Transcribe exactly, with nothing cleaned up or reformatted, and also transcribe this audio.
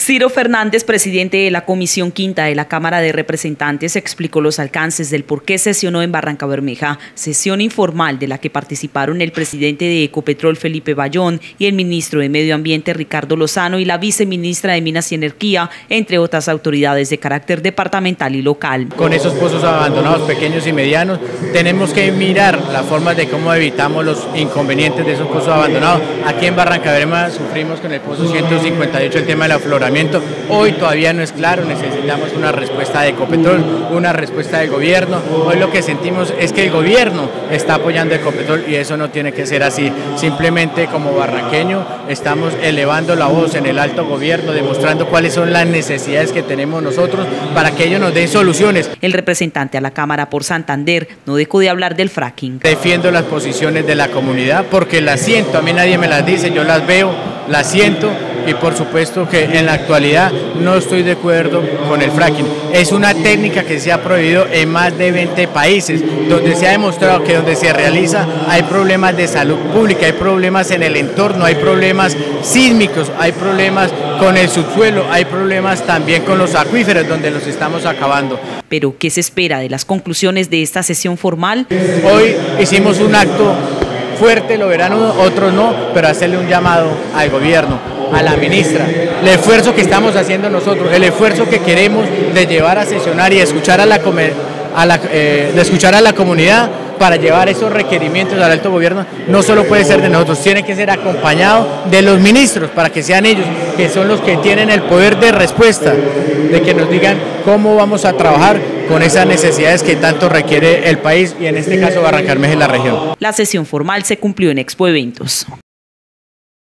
Ciro Fernández, presidente de la Comisión Quinta de la Cámara de Representantes, explicó los alcances del por qué sesionó en Barrancabermeja, sesión informal de la que participaron el presidente de Ecopetrol, Felipe Bayón, y el ministro de Medio Ambiente, Ricardo Lozano, y la viceministra de Minas y Energía, entre otras autoridades de carácter departamental y local. Con esos pozos abandonados pequeños y medianos, tenemos que mirar las formas de cómo evitamos los inconvenientes de esos pozos abandonados. Aquí en Barrancabermeja sufrimos con el pozo ciento cincuenta y ocho el tema del afloramiento. Hoy todavía no es claro, necesitamos una respuesta de Ecopetrol, una respuesta del gobierno. Hoy lo que sentimos es que el gobierno está apoyando a Ecopetrol y eso no tiene que ser así. Simplemente como barranqueño estamos elevando la voz en el alto gobierno, demostrando cuáles son las necesidades que tenemos nosotros para que ellos nos den soluciones. El representante a la Cámara por Santander no dejó de hablar del fracking. Defiendo las posiciones de la comunidad porque las siento, a mí nadie me las dice, yo las veo, las siento. Y por supuesto que en la actualidad no estoy de acuerdo con el fracking. Es una técnica que se ha prohibido en más de veinte países, donde se ha demostrado que donde se realiza hay problemas de salud pública, hay problemas en el entorno, hay problemas sísmicos, hay problemas con el subsuelo, hay problemas también con los acuíferos donde los estamos acabando. Pero, ¿qué se espera de las conclusiones de esta sesión formal? Hoy hicimos un acto fuerte, lo verán otros no, pero hacerle un llamado al gobierno, a la ministra, el esfuerzo que estamos haciendo nosotros, el esfuerzo que queremos de llevar a sesionar y escuchar a la, a la, eh, de escuchar a la comunidad para llevar esos requerimientos al alto gobierno, no solo puede ser de nosotros, tiene que ser acompañado de los ministros para que sean ellos, que son los que tienen el poder de respuesta, de que nos digan cómo vamos a trabajar con esas necesidades que tanto requiere el país y en este caso Barrancabermeja y la región. La sesión formal se cumplió en Expo Eventos.